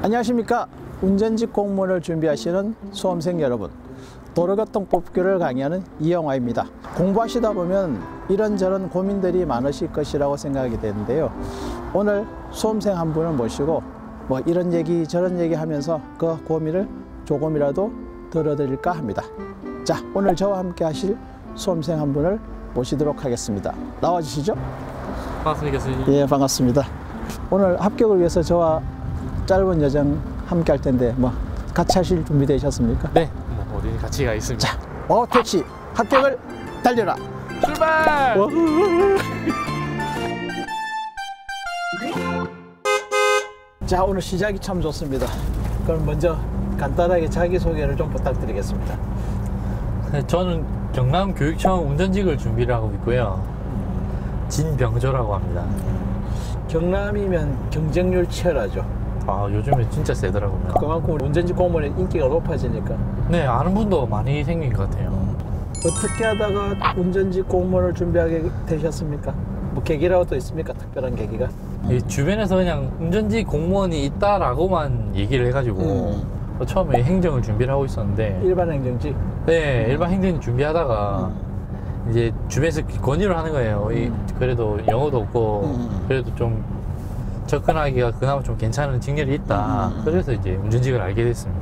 안녕하십니까. 운전직 공무원을 준비하시는 수험생 여러분, 도로교통법규를 강의하는 이영화입니다. 공부하시다 보면 이런저런 고민들이 많으실 것이라고 생각이 되는데요. 오늘 수험생 한 분을 모시고 뭐 이런 얘기 저런 얘기 하면서 그 고민을 조금이라도 들어드릴까 합니다. 자, 오늘 저와 함께 하실 수험생 한 분을 모시도록 하겠습니다. 나와주시죠. 반갑습니다, 교수님. 예, 반갑습니다. 오늘 합격을 위해서 저와 짧은 여정 함께 할 텐데 뭐 같이 하실 준비 되셨습니까? 네, 뭐 어디 같이 가 있습니다. 자, 택시 합격을 달려라. 출발! 자, 오늘 시작이 참 좋습니다. 그럼 먼저 간단하게 자기소개를 좀 부탁드리겠습니다. 네, 저는 경남교육청 운전직을 준비를 하고 있고요. 진병조라고 합니다. 경남이면 경쟁률 치열하죠. 아, 요즘에 진짜 세더라고요. 그만큼 운전직 공무원의 인기가 높아지니까. 네, 아는 분도 많이 생긴 것 같아요. 어떻게 하다가 운전직 공무원을 준비하게 되셨습니까? 뭐 계기라고 또 있습니까? 특별한 계기가? 이 주변에서 그냥 운전직 공무원이 있다라고만 얘기를 해가지고 처음에 행정을 준비를 하고 있었는데, 일반 행정직? 네, 일반 행정 준비하다가 이제 주변에서 권유를 하는 거예요. 그래도 영어도 없고 그래도 좀 접근하기가 그나마 좀 괜찮은 직렬이 있다. 그래서 이제 운전직을 알게 됐습니다.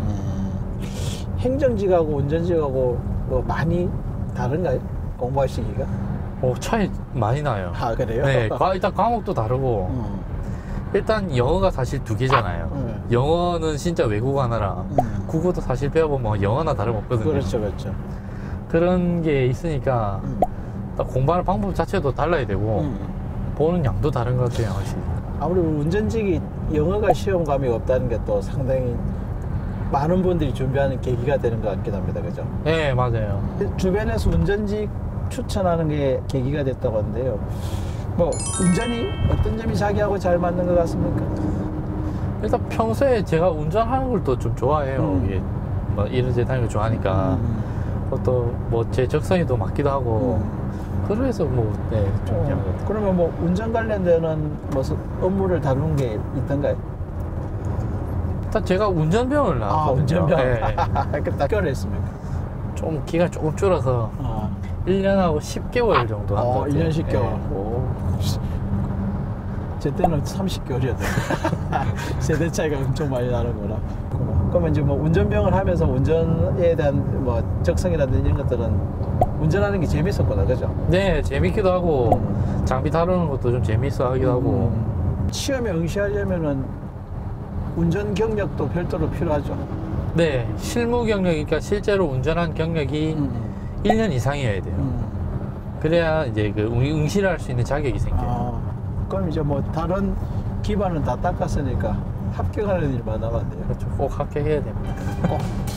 행정직하고 운전직하고 뭐 많이 다른가요? 공부할 시기가? 차이 많이 나요. 아, 그래요? 네, 일단 과목도 다르고 일단 영어가 사실 두 개잖아요. 영어는 진짜 외국어 하나라 국어도 사실 배워보면 영어나 다름없거든요. 그렇죠, 그렇죠. 그런 게 있으니까 공부하는 방법 자체도 달라야 되고 보는 양도 다른 것 같아요, 확실히. 아무래도 운전직이 영어가 시험감이 없다는 게 또 상당히 많은 분들이 준비하는 계기가 되는 것 같긴 합니다. 그죠? 네, 맞아요. 주변에서 운전직 추천하는 게 계기가 됐다고 하는데요. 뭐 운전이 어떤 점이 자기하고 잘 맞는 것 같습니까? 일단 평소에 제가 운전하는 걸 또 좀 좋아해요. 이게 뭐 이런저런 다니는 걸 좋아하니까 또 뭐 제 적성에도 맞기도 하고 그래서 뭐 네, 좀 그런 것 같아요. 그러면 뭐 운전 관련되는 무슨 업무를 다루는 게 있던가요? 일단 제가 운전병을 나왔거든요. 운전병. 네. 그 몇 개월 했습니까? 좀 기간 조금 줄어서 1년하고 10개월 정도 한 것 같아요. 1년 10개월. 네. 제 때는 30개월이었거든요. 세대 차이가 엄청 많이 나는구나. 그러면 이제 뭐 운전병을 하면서 운전에 대한 뭐 적성이라든지 이런 것들은 운전하는 게 재밌었구나, 그죠? 네, 재밌기도 하고 장비 다루는 것도 좀 재밌어 하기도 하고. 시험에 응시하려면은 운전 경력도 별도로 필요하죠. 네, 실무 경력, 그러니까 실제로 운전한 경력이 1년 이상이어야 돼요. 그래야 이제 그 응시를 할 수 있는 자격이 생겨요. 그럼 이제 뭐 다른 기반은 다 닦았으니까 합격하는 일만 남았네요. 그렇죠. 꼭 합격해야 됩니다. 꼭.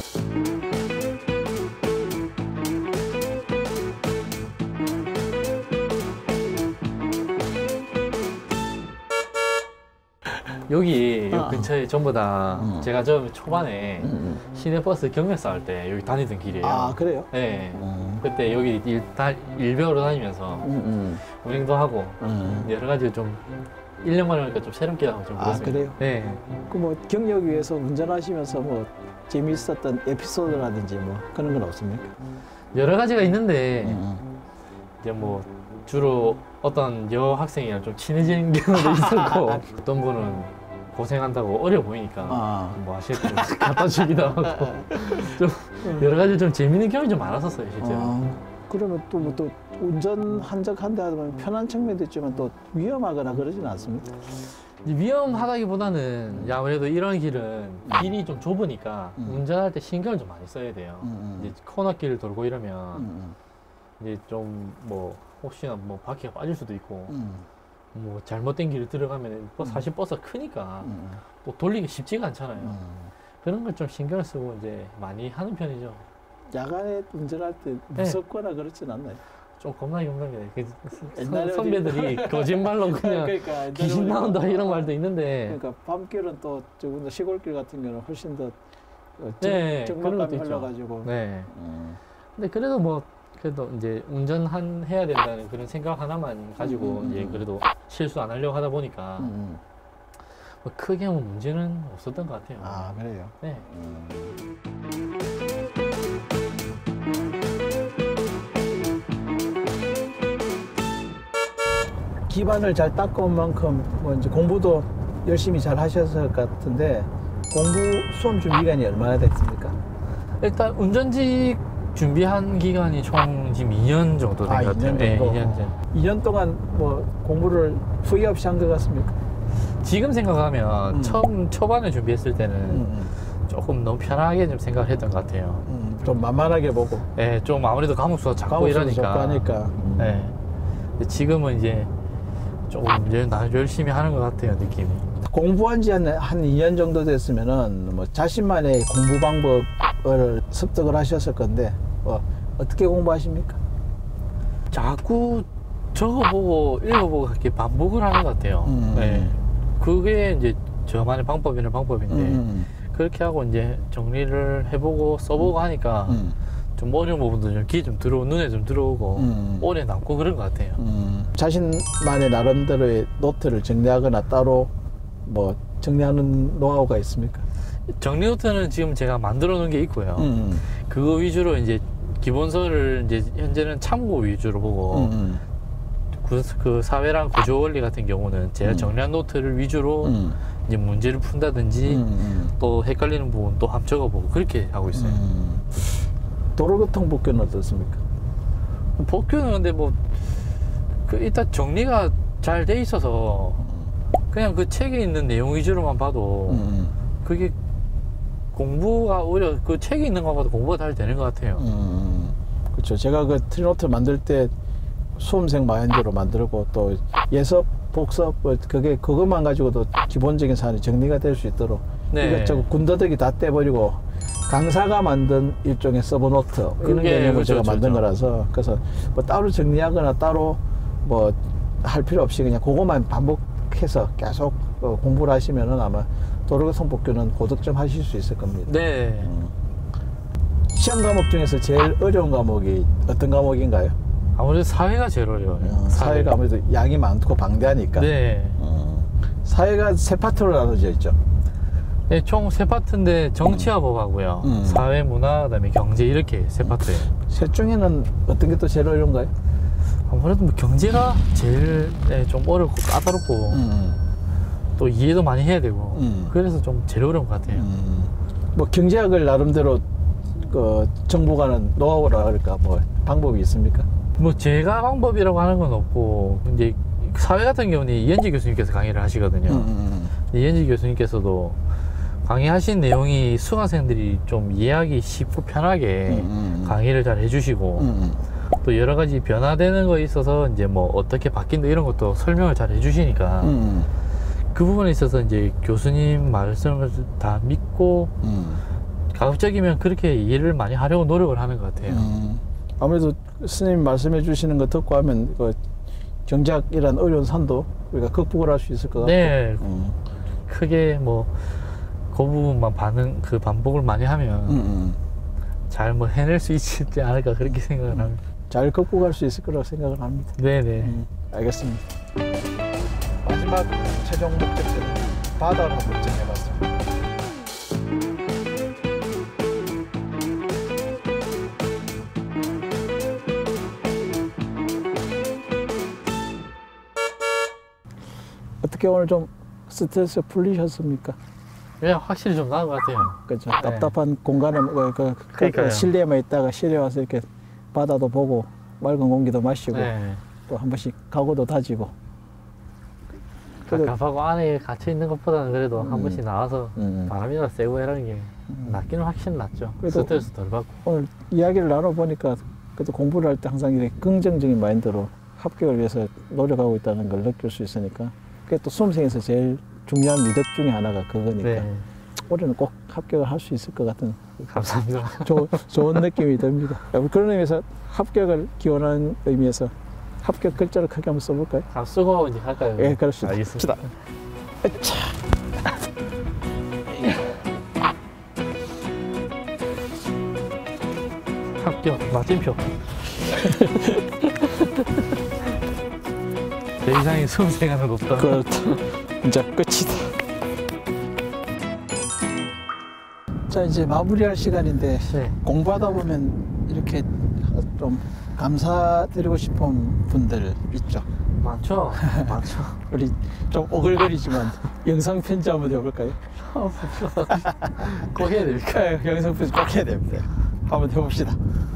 여기 근처에 전부 다 제가 저 초반에 시내버스 경력사 할 때 여기 다니던 길이에요. 아, 그래요? 네. 그때 여기 일배우로 다니면서 운행도 하고 여러 가지 좀 1년 만에 하니까 좀 새롭게 하고 좀 그렇습니다. 그래요? 네. 그 뭐 경력 위해서 운전하시면서 뭐 재미있었던 에피소드라든지 뭐 그런 건 없습니까? 여러 가지가 있는데 이제 뭐 주로 어떤 여학생이랑 좀 친해지는 경우도 있었고 어떤 분은 고생한다고 어려 보이니까 뭐 하실 거 갖다 주기도 하고 좀 여러 가지 좀 재밌는 경험이 좀 많았었어요, 실제로. 그러면 또 뭐 또 운전 한적한데 하면 편한 측면도 있지만 또 위험하거나 그러지는 않습니까? 위험하다기보다는 아무래도 이런 길은 길이 좀 좁으니까 운전할 때 신경을 좀 많이 써야 돼요. 이제 코너길을 돌고 이러면 이제 좀 뭐 혹시나 뭐 바퀴가 빠질 수도 있고 뭐 잘못된 길을 들어가면 사실 버스가 크니까 또 돌리기 쉽지가 않잖아요. 그런 걸 좀 신경을 쓰고 이제 많이 하는 편이죠. 야간에 운전할 때 무섭거나 그렇진 않나요? 좀 겁나게 겁납니다. 옛날에 선배들이 거짓말로 그냥 그러니까 귀신 나온다 이런 말도 있는데. 그러니까 밤길은 또 조금 더 시골길 같은 경우는 훨씬 더 네, 그런 것도 적막감이 있죠. 흘러가지고. 네. 근데 그래도 뭐 그래도 이제 해야 된다는 그런 생각 하나만 가지고 이제 그래도 실수 안 하려고 하다 보니까 뭐 크게 뭐 문제는 없었던 것 같아요. 아, 그래요? 네. 기반을 잘 닦아온 만큼 뭐 이제 공부도 열심히 잘 하셨을 것 같은데 공부 수험 준비 기간이 얼마나 됐습니까? 일단 운전직 준비한 기간이 총 지금 2년 정도 된 것 같아요. 2년 네, 정도? 2년 전. 2년 동안 뭐 공부를 후회 없이 한 것 같습니까? 지금 생각하면 초반에 준비했을 때는 조금 너무 편하게 좀 생각을 했던 것 같아요. 좀 만만하게 보고 네, 좀 아무래도 과목수가 작고 과목수도 이러니까. 적고 하니까. 네. 근데 지금은 이제 조금 이제 열심히 하는 것 같아요, 느낌이. 공부한 지 한 2년 정도 됐으면은 뭐 자신만의 공부 방법을 습득을 하셨을 건데 어떻게 공부하십니까? 자꾸 적어보고 읽어보고 이렇게 반복을 하는 것 같아요. 네. 그게 이제 저만의 방법인데 그렇게 하고 이제 정리를 해보고 써보고 하니까 좀 어려운 부분도 좀 귀에 좀 들어오고 눈에 좀 들어오고 오래 남고 그런 것 같아요. 자신만의 나름대로의 노트를 정리하거나 따로 뭐 정리하는 노하우가 있습니까? 정리 노트는 지금 제가 만들어 놓은 게 있고요. 그거 위주로 이제 기본서를 이제 현재는 참고 위주로 보고 그 사회랑 구조 원리 같은 경우는 제가 정리한 노트를 위주로 이제 문제를 푼다든지 또 헷갈리는 부분 또 한번 적어보고 그렇게 하고 있어요. 도로교통 복귀는 어떻습니까? 복귀는 근데 뭐 그 일단 정리가 잘 돼 있어서 그냥 그 책에 있는 내용 위주로만 봐도 그게 공부가 오히려 그 책에 있는 것만 봐도 공부가 잘 되는 것 같아요. 그렇죠. 제가 그 트리노트 만들 때 수험생 마인드로 만들고 또 예습, 복습 그것만 가지고도 기본적인 사안이 정리가 될 수 있도록 네. 이것저것 군더더기 다 떼버리고 강사가 만든 일종의 서브노트 이런 개념을 그렇죠, 제가 만든 그렇죠. 거라서 그래서 뭐 따로 정리하거나 따로 뭐 할 필요 없이 그냥 그것만 반복해서 계속 공부를 하시면은 아마 도로교통 복귀는 고득점 하실 수 있을 겁니다. 네. 시험 과목 중에서 제일 어려운 과목이 어떤 과목인가요? 아무래도 사회가 제일 어려워요. 사회가 아무래도 양이 많고 방대하니까. 네. 사회가 세 파트로 나눠져 있죠. 네, 총 세 파트인데 정치와 법하고요. 사회, 문화, 그다음에 경제 이렇게 세 파트예요. 셋 중에는 어떤 게 또 제일 어려운가요? 아무래도 뭐 경제가 제일 좀 어렵고 까다롭고 또 이해도 많이 해야 되고 그래서 좀 제일 어려운 것 같아요. 뭐 경제학을 나름대로 그 정보가는 노하우라 그럴까 뭐 방법이 있습니까? 뭐 제가 방법이라고 하는 건 없고 이제 사회 같은 경우는 이현지 교수님께서 강의를 하시거든요. 이현지 교수님께서도 강의하신 내용이 수강생들이 좀 이해하기 쉽고 편하게 강의를 잘 해주시고 또 여러 가지 변화되는 거에 있어서 이제 뭐 어떻게 바뀐다 이런 것도 설명을 잘 해주시니까 그 부분에 있어서 이제 교수님 말씀을 다 믿고 가급적이면 그렇게 이해를 많이 하려고 노력을 하는 것 같아요. 아무래도 스님 말씀해 주시는 거 듣고 하면 그 경제학이란 어려운 산도 우리가 극복을 할 수 있을 것 같고. 네. 크게 뭐 그 부분만 반복을 많이 하면 잘 뭐 해낼 수 있지 않을까 그렇게 생각을 합니다. 잘 극복할 수 있을 거라고 생각을 합니다. 네네. 알겠습니다. 마지막 최종 목적지는 바다로 한번 정해봤습니다. 어떻게 오늘 좀 스트레스 풀리셨습니까? 네, 확실히 좀 나은 것 같아요. 그렇죠. 네. 답답한 공간에 그러니까요. 실내에만 있다가 실내 와서 이렇게 바다도 보고 맑은 공기도 마시고 네. 또 한 번씩 각오도 다지고. 그래도- 갑갑하고 안에 갇혀 있는 것보다는 그래도 한 번씩 나와서 바람이나 쐬고 이러는 게 낫기는 확실히 낫죠. 그래도- 스트레스 덜 받고. 오늘 이야기를 나눠보니까 그래도 공부를 할 때 항상 이렇게 긍정적인 마인드로 합격을 위해서 노력하고 있다는 걸 느낄 수 있으니까 그게 또 수험생에서 제일 중요한 미덕 중에 하나가 그거니까 네. 올해는 꼭 합격을 할 수 있을 것 같은 감사합니다. 좋은 느낌이 듭니다. 그런 의미에서 합격을 기원하는 의미에서 합격 글자를 크게 한번 써볼까요? 다 쓰고 이제 할까요? 예, 그렇습니다. 알겠습니다. 으차. 합격 마침표. 더 이상의 수험생활은 없다. 그 이제 끝이다. 자, 이제 마무리할 시간인데 네. 공부하다 보면 이렇게 좀 감사드리고 싶은 분들 있죠. 많죠. 많죠. 우리 좀 오글거리지만 영상 편지 한번 해볼까요? 꼭 해야 될까? 영상 편지 꼭 해야 됩니다. 한번 해봅시다.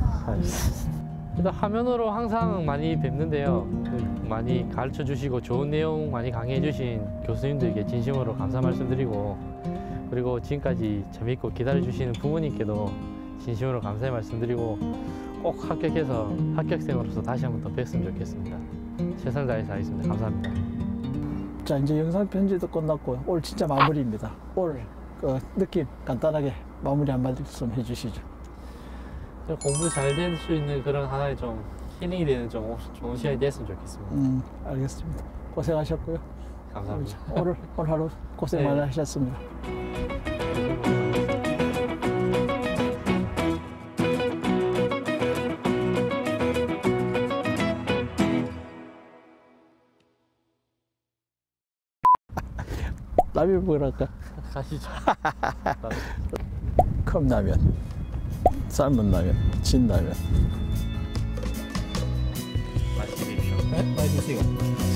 일단 화면으로 항상 많이 뵙는데요. 많이 가르쳐 주시고 좋은 내용 많이 강의해 주신 교수님들께 진심으로 감사 말씀드리고, 그리고 지금까지 재밌고 기다려 주시는 부모님께도 진심으로 감사의 말씀드리고, 꼭 합격해서 합격생으로서 다시 한번 더 뵀으면 좋겠습니다. 최선을 다해서 하겠습니다. 감사합니다. 자, 이제 영상 편지도 끝났고 오늘 진짜 마무리입니다. 오늘 그 느낌 간단하게 마무리 한 말씀 해주시죠. 공부 잘 될 수 있는 그런 하나의 좀 힐링이 되는 좀 좋은 시간이 됐으면 좋겠습니다. 알겠습니다. 고생하셨고요. 감사합니다. 오늘 하루 고생 많이 네. 하셨습니다. 라면 먹으러 갈까? 가시죠. 컵라면, 삶은 라면, 진라면. 맛있게 드십시오. 네? 많이 드세요.